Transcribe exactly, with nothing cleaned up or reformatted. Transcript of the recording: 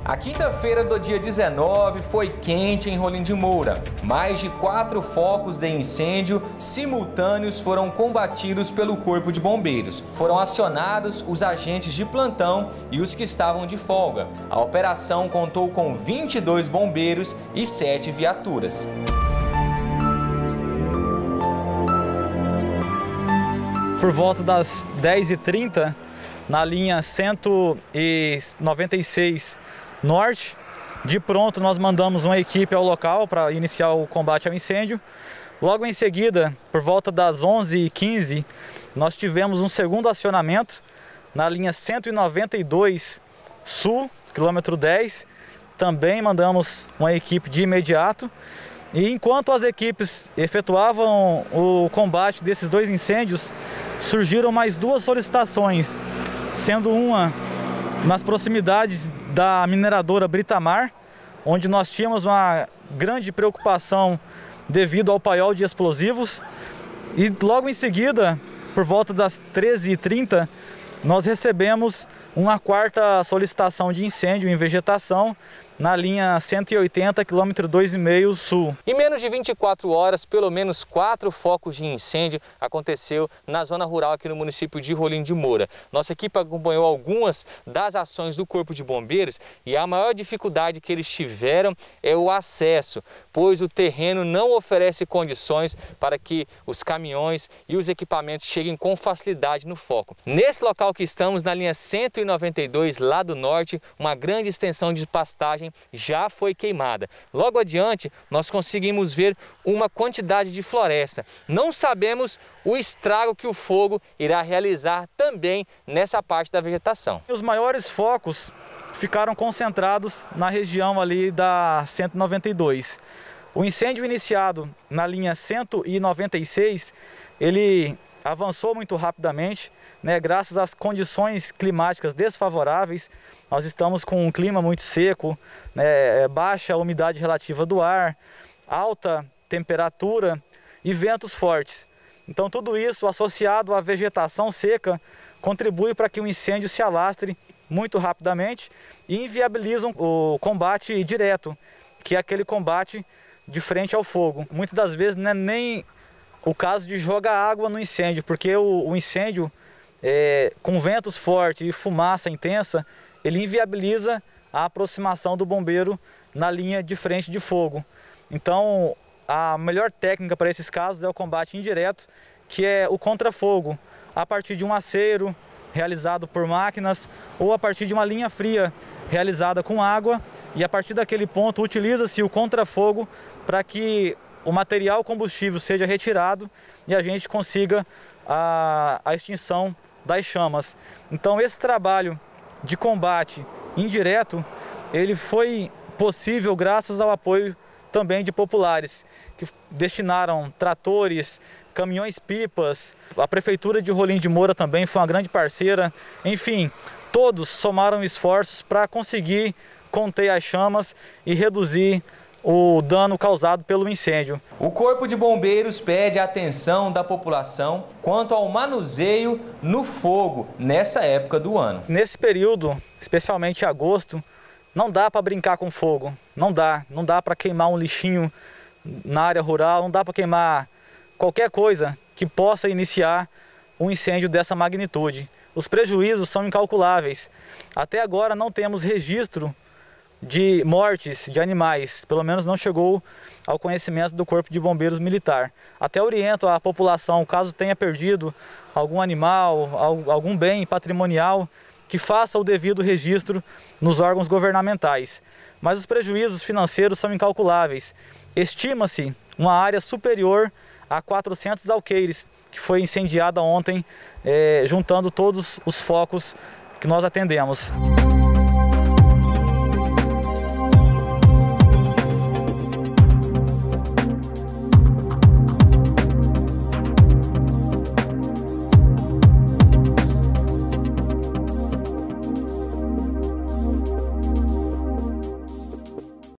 A quinta-feira do dia dezenove foi quente em Rolim de Moura. Mais de quatro focos de incêndio simultâneos foram combatidos pelo Corpo de Bombeiros. Foram acionados os agentes de plantão e os que estavam de folga. A operação contou com vinte e dois bombeiros e sete viaturas. Por volta das dez e trinta, na linha cento e noventa e seis Norte, de pronto nós mandamos uma equipe ao local para iniciar o combate ao incêndio. Logo em seguida, por volta das onze e quinze, nós tivemos um segundo acionamento na linha cento e noventa e dois Sul, quilômetro dez. Também mandamos uma equipe de imediato. E enquanto as equipes efetuavam o combate desses dois incêndios, surgiram mais duas solicitações, sendo uma nas proximidades da mineradora Britamar, onde nós tínhamos uma grande preocupação devido ao paiol de explosivos. E logo em seguida, por volta das treze e trinta, nós recebemos uma quarta solicitação de incêndio em vegetação na linha cento e oitenta, quilômetro dois e meio Sul. Em menos de vinte e quatro horas, pelo menos quatro focos de incêndio aconteceu na zona rural aqui no município de Rolim de Moura. Nossa equipe acompanhou algumas das ações do Corpo de Bombeiros e a maior dificuldade que eles tiveram é o acesso, pois o terreno não oferece condições para que os caminhões e os equipamentos cheguem com facilidade no foco. Nesse local que estamos, na linha cento e noventa e dois, lá do norte, uma grande extensão de pastagem já foi queimada. Logo adiante, nós conseguimos ver uma quantidade de floresta. Não sabemos o estrago que o fogo irá realizar também nessa parte da vegetação. Os maiores focos ficaram concentrados na região ali da cento e noventa e dois. O incêndio iniciado na linha cento e noventa e seis, ele avançou muito rapidamente, né, graças às condições climáticas desfavoráveis. Nós estamos com um clima muito seco, né, baixa umidade relativa do ar, alta temperatura e ventos fortes. Então tudo isso associado à vegetação seca contribui para que o incêndio se alastre muito rapidamente e inviabilizam o combate direto, que é aquele combate de frente ao fogo. Muitas das vezes não é nem o caso de jogar água no incêndio, porque o, o incêndio é, com ventos fortes e fumaça intensa, ele inviabiliza a aproximação do bombeiro na linha de frente de fogo. Então, a melhor técnica para esses casos é o combate indireto, que é o contrafogo, a partir de um aceiro realizado por máquinas ou a partir de uma linha fria realizada com água, e a partir daquele ponto utiliza-se o contrafogo para que o material combustível seja retirado e a gente consiga a, a extinção das chamas. Então esse trabalho de combate indireto, ele foi possível graças ao apoio também de populares, que destinaram tratores, caminhões-pipas. A Prefeitura de Rolim de Moura também foi uma grande parceira. Enfim, todos somaram esforços para conseguir conter as chamas e reduzir o dano causado pelo incêndio. O Corpo de Bombeiros pede a atenção da população quanto ao manuseio no fogo nessa época do ano. Nesse período, especialmente em agosto, não dá para brincar com fogo, não dá. Não dá para queimar um lixinho na área rural, não dá para queimar qualquer coisa que possa iniciar um incêndio dessa magnitude. Os prejuízos são incalculáveis. Até agora não temos registro de mortes de animais, pelo menos não chegou ao conhecimento do Corpo de Bombeiros Militar. Até oriento a população, caso tenha perdido algum animal, algum bem patrimonial, que faça o devido registro nos órgãos governamentais. Mas os prejuízos financeiros são incalculáveis. Estima-se uma área superior a quatrocentos alqueires, que foi incendiada ontem, eh, juntando todos os focos que nós atendemos.